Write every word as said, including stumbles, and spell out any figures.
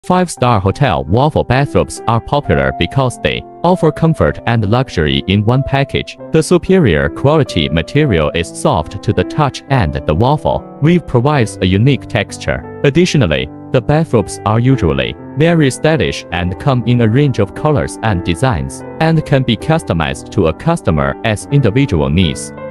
Five-star hotel Waffle bathrobes are popular because they offer comfort and luxury in one package. The superior quality material is soft to the touch and the waffle weave provides a unique texture. Additionally, the bathrobes are usually very stylish and come in a range of colors and designs, and can be customized to a customer's individual needs.